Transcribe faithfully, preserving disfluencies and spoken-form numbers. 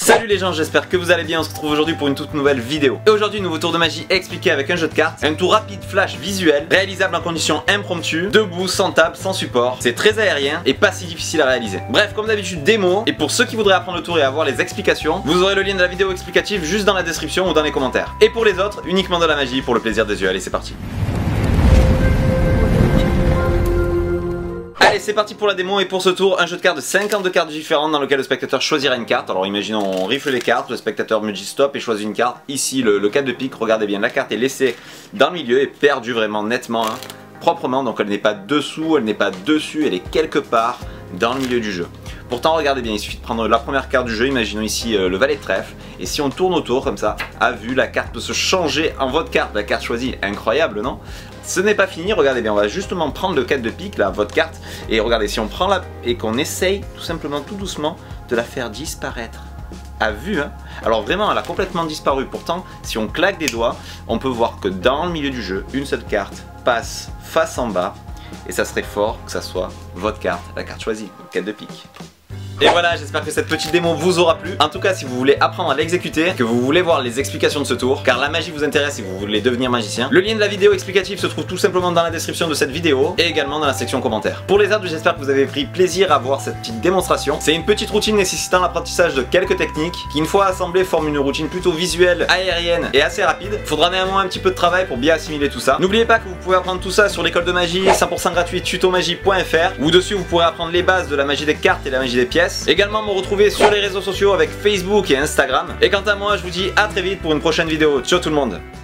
Salut les gens, j'espère que vous allez bien, on se retrouve aujourd'hui pour une toute nouvelle vidéo. Et aujourd'hui, nouveau tour de magie expliqué avec un jeu de cartes. Un tour rapide flash visuel, réalisable en conditions impromptues, debout, sans table, sans support. C'est très aérien et pas si difficile à réaliser. Bref, comme d'habitude, démo. Et pour ceux qui voudraient apprendre le tour et avoir les explications, vous aurez le lien de la vidéo explicative juste dans la description ou dans les commentaires. Et pour les autres, uniquement de la magie pour le plaisir des yeux. Allez, c'est parti. Allez, c'est parti pour la démo et pour ce tour, un jeu de cartes de cinquante-deux cartes différentes dans lequel le spectateur choisira une carte. Alors imaginons, on rifle les cartes, le spectateur me dit stop et choisit une carte. Ici, le, le quatre de pique, regardez bien, la carte est laissée dans le milieu et perdue vraiment nettement, hein, proprement. Donc elle n'est pas dessous, elle n'est pas dessus, elle est quelque part dans le milieu du jeu. Pourtant, regardez bien, il suffit de prendre la première carte du jeu, imaginons ici euh, le valet de trèfle. Et si on tourne autour comme ça, à vue, la carte peut se changer en votre carte, la carte choisie. Incroyable, non? Ce n'est pas fini, regardez bien, on va justement prendre le quatre de pique, là, votre carte, et regardez, si on prend la... et qu'on essaye tout simplement, tout doucement, de la faire disparaître. À vue, hein. Alors vraiment, elle a complètement disparu. Pourtant, si on claque des doigts, on peut voir que dans le milieu du jeu, une seule carte passe face en bas, et ça serait fort que ça soit votre carte, la carte choisie, le quatre de pique. Et voilà, j'espère que cette petite démo vous aura plu. En tout cas, si vous voulez apprendre à l'exécuter, que vous voulez voir les explications de ce tour, car la magie vous intéresse et vous voulez devenir magicien, le lien de la vidéo explicative se trouve tout simplement dans la description de cette vidéo et également dans la section commentaires. Pour les autres, j'espère que vous avez pris plaisir à voir cette petite démonstration. C'est une petite routine nécessitant l'apprentissage de quelques techniques qui, une fois assemblées, forment une routine plutôt visuelle, aérienne et assez rapide. Faudra néanmoins un petit peu de travail pour bien assimiler tout ça. N'oubliez pas que vous pouvez apprendre tout ça sur l'école de magie cent pour cent gratuit tutomagie point F R, où dessus vous pourrez apprendre les bases de la magie des cartes et la magie des pièces. Également me retrouver sur les réseaux sociaux avec Facebook et Instagram. Et quant à moi, je vous dis à très vite pour une prochaine vidéo. Ciao tout le monde.